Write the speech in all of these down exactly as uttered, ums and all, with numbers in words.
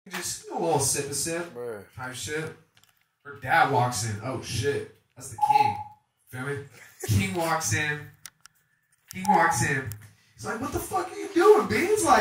Just a little sip and sip type shit. Her dad walks in. Oh shit. That's the king. Feel me? King walks in. King walks in. He's like, what the fuck are you doing, Beans? Like,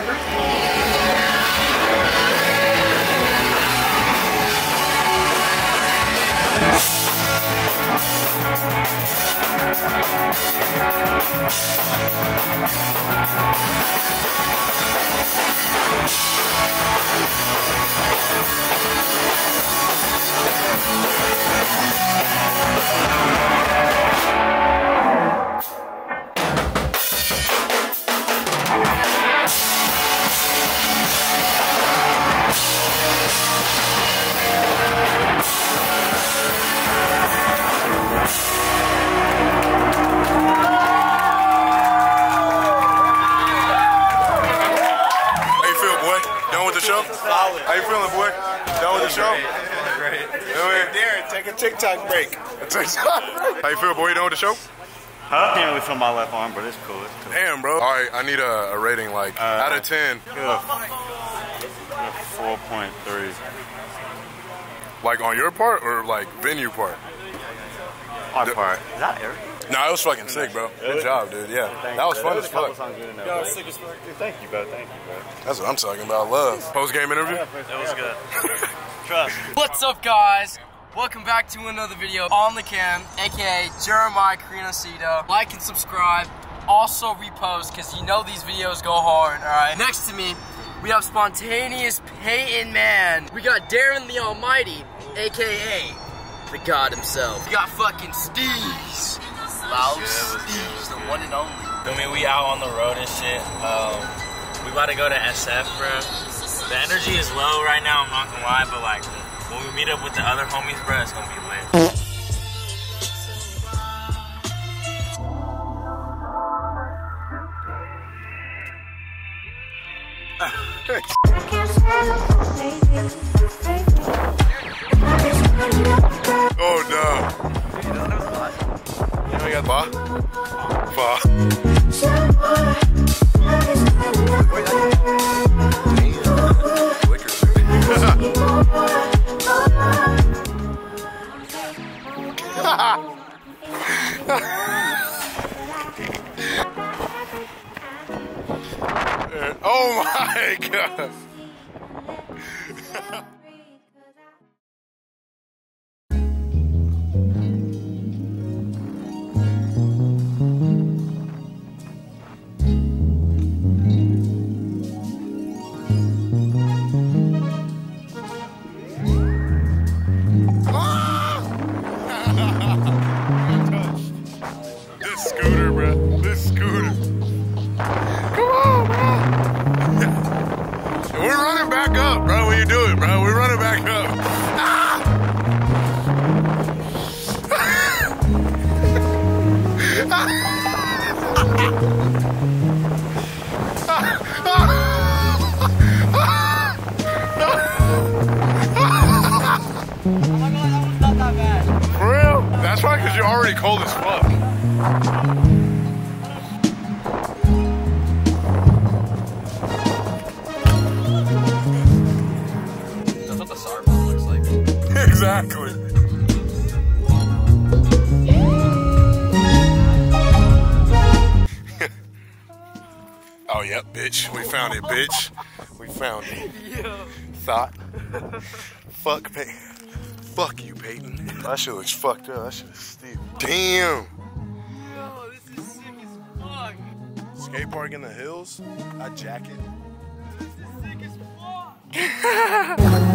how you feeling, boy? Done with the show? Great. Hey, Darren, take a TikTok break. A TikTok break. How you feel, boy? You done with the show? Huh? Can't really feel my left arm, but it's cool. It's cool. Damn, bro. All right, I need a, a rating, like, uh, out of ten. four point three. Like, on your part or, like, venue part? Our the, part. Is that Eric? Nah, it was fucking sick, bro. Really? Good job, dude. Yeah, Thanks, that was bro. fun as fuck. Yo, sick as fuck. Thank you, bro. Thank you, bro. That's what I'm talking about. Love. Post-game interview? It was good. Trust. What's up, guys? Welcome back to another video on the cam, aka Jeremiah Carinocito. Like and subscribe. Also repost, because you know these videos go hard, alright? Next to me, we have Spontaneous Peyton Man. We got Darren the Almighty, aka the God himself. We got fucking Steez. Loud Steez, the one and only. I mean, we out on the road and shit. Um, we about to go to S F, bro. The energy is low right now, I'm not gonna lie, but like, when we meet up with the other homies, bro, it's gonna be lit. Oh no. You know we got Ba? Ba. Oh my god. This scooter, bro. This scooter. Come on, bro. We're running back up, bro. When you do it, bro. We're running back up. Ah! For real? That's probably because you're already cold as fuck. That's what the S A R bomb looks like. Exactly. Oh, yep, bitch. We found it, bitch. We found it. Thought. Fuck, Peyton. Fuck you, Peyton. That shit looks fucked up. That shit is steep. Damn. Yo, this is sick as fuck. Skate park in the hills. A jacket. This is sick as fuck.